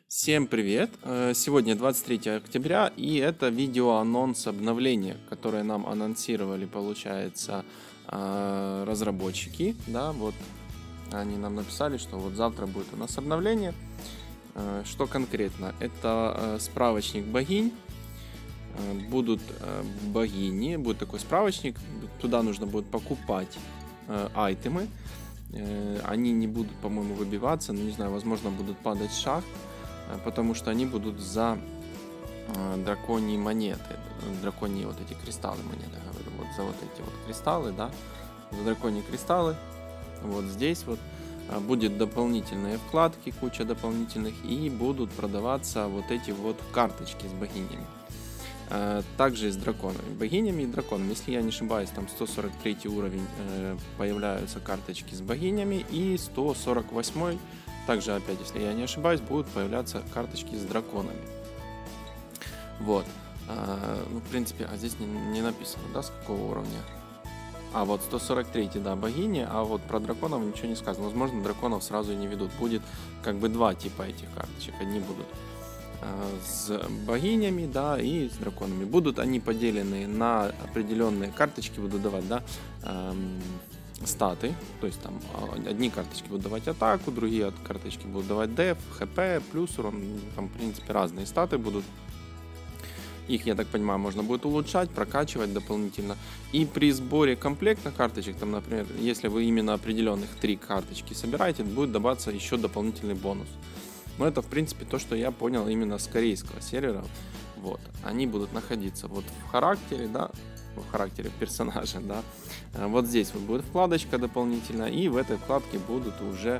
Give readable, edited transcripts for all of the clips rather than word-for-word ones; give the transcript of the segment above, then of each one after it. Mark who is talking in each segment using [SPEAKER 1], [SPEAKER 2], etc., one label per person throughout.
[SPEAKER 1] Всем привет! Сегодня 23 октября, и это видео-анонс обновления, которое нам анонсировали, получается, разработчики. Да, вот они нам написали, что вот завтра будет у нас обновление. Что конкретно? Это справочник богинь. Будут богини, будет такой справочник. Туда нужно будет покупать айтемы. Они не будут, по-моему, выбиваться, но не знаю, возможно, будут падать с шахт, потому что они будут за драконьи монеты, драконьи вот эти кристаллы монеты, говорю, вот за вот эти вот кристаллы, да, за драконьи кристаллы. Вот здесь вот будет дополнительные вкладки, куча дополнительных, и будут продаваться вот эти вот карточки с богинями. Также с драконами, богинями и драконами. Если я не ошибаюсь, там 143 уровень появляются карточки с богинями, и 148, также опять, если я не ошибаюсь, будут появляться карточки с драконами. Вот, ну, в принципе, а здесь не написано, да, с какого уровня. А вот 143, да, богини, а вот про драконов ничего не сказано. Возможно, драконов сразу и не ведут. Будет как бы два типа этих карточек. Одни будут с богинями, да, и с драконами. Будут они поделены на определенные карточки, будут давать, да, статы, то есть там одни карточки будут давать атаку, другие карточки будут давать деф, хп, плюс урон, там в принципе разные статы будут. Их, я так понимаю, можно будет улучшать, прокачивать дополнительно. И при сборе комплекта карточек, там, например, если вы именно определенных 3 карточки собираете, будет даваться еще дополнительный бонус. Но это, в принципе, то, что я понял именно с корейского сервера. Вот. Они будут находиться вот в характере, да, в характере персонажа, да. Вот здесь вот будет вкладочка дополнительная, и в этой вкладке будут уже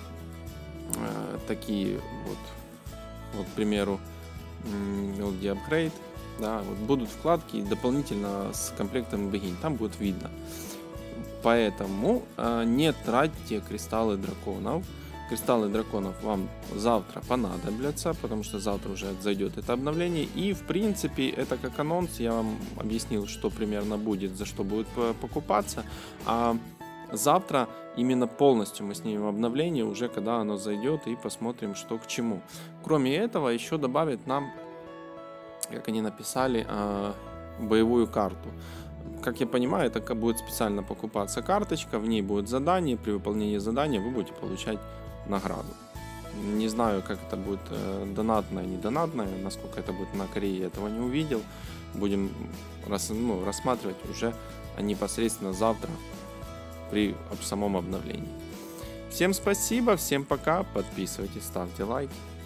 [SPEAKER 1] такие вот, к примеру, вот где апгрейд, да, вот будут вкладки дополнительно с комплектом богинь, там будет видно. Поэтому не тратьте кристаллы драконов. Кристаллы драконов вам завтра понадобятся, потому что завтра уже зайдет это обновление. И в принципе это как анонс, я вам объяснил, что примерно будет, за что будет покупаться. А завтра именно полностью мы снимем обновление, уже когда оно зайдет, и посмотрим, что к чему. Кроме этого, еще добавят нам, как они написали, боевую карту. Как я понимаю, это будет специально покупаться карточка, в ней будет задание, при выполнении задания вы будете получать награду. Не знаю, как это будет донатное, не донатное, насколько это будет на Корее, я этого не увидел. Будем рассматривать уже непосредственно завтра при самом обновлении. Всем спасибо, всем пока, подписывайтесь, ставьте лайки.